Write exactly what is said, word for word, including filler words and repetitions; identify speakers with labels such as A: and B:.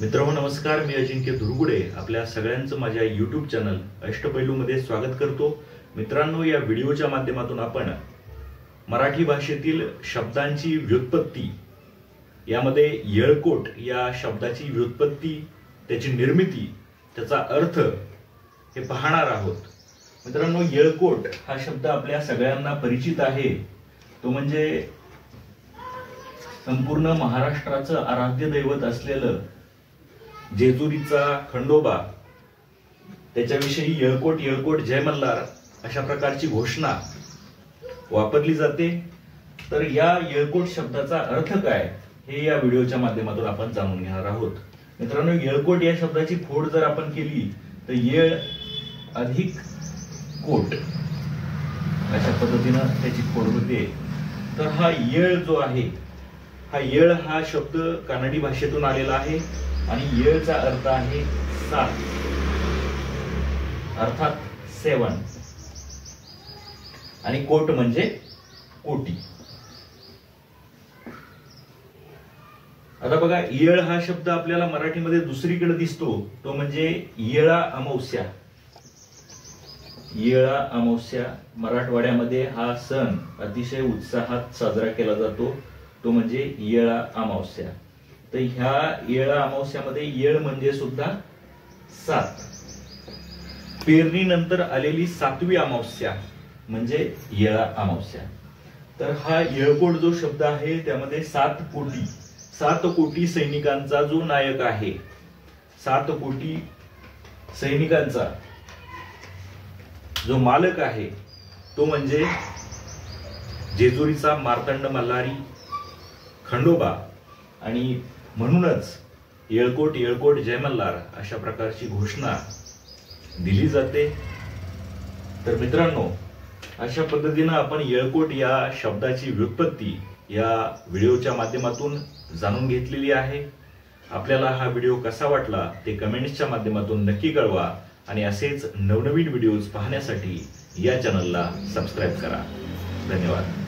A: मित्रांनो नमस्कार, मी अजिंक्य दुर्गुडे आपल्या सगळ्यांचं माझ्या यूट्यूब चॅनल अष्टपैलू मध्ये स्वागत करतो। मित्रांनो, या व्हिडिओच्या माध्यमातून आपण मराठी भाषेतील शब्दांची व्युत्पत्ती, यामध्ये येळकोट या शब्दाची व्युत्पत्ती, त्याची निर्मिती, त्याचा अर्थ हे पाहणार आहोत। मित्रांनो, येळकोट हा शब्द आपल्या सगळ्यांना परिचित आहे। तो म्हणजे संपूर्ण महाराष्ट्राचं आराध्य दैवत असलेलं जेजुरीचा खंडोबा, त्याच्याविषयी येळकोट येळकोट जय मल्हार अशा प्रकारची घोषणा वापरली जाते। तर या येळकोट शब्दाचा अर्थ काय हे या व्हिडिओच्या माध्यमातून आपण जाणून घेणार आहोत। मित्रांनो, येळकोट या शब्दाची फोड जर आपण केली तर येळ अधिक कोट अशा पद्धतीने त्याची फोड होते। तर हा येळ जो आहे, हा येळ हा शब्द कानडी भाषेतून आलेला आहे आणि येळचा अर्थ आहे सात, अर्थात सेवन, आणि कोट म्हणजे कोटी। आता बघा, येळ हा शब्द आपल्याला मराठीमध्ये दुसरीकडे दिसतो, तो म्हणजे येळा अमावस्या। येळा अमावस्या मराठवाड्यामध्ये हा सण अतिशय उत्साहात साजरा केला जातो, तो म्हणजे येळा अमावस्या। तर ह्या येळा अमावस्यामध्ये येळ म्हणजे सुद्धा सात, पेरणीनंतर आलेली सातवी अमावस्या म्हणजे येळा अमावस्या। तर हा येळकोट जो शब्द आहे त्यामध्ये सात कोटी सात कोटी सैनिकांचा जो नायक आहे, सात कोटी सैनिकांचा जो मालक आहे, तो म्हणजे जेजुरीचा मार्तंड मल्हारी खंडोबा। आणि म्हणूनच येळकोट येळकोट जय मल्हार अशा प्रकारची घोषणा दिली जाते। तर मित्रांनो, अशा पद्धतीने आपण येळकोट या शब्दाची व्युत्पत्ती या व्हिडिओच्या माध्यमातून जाणून घेतलेली आहे। आपल्याला हा व्हिडिओ कसा वाटला ते कमेंट्सच्या माध्यमातून नक्की कळवा आणि असेच नवनवीन व्हिडिओज पाहण्यासाठी या चॅनलला सबस्क्राइब करा। धन्यवाद।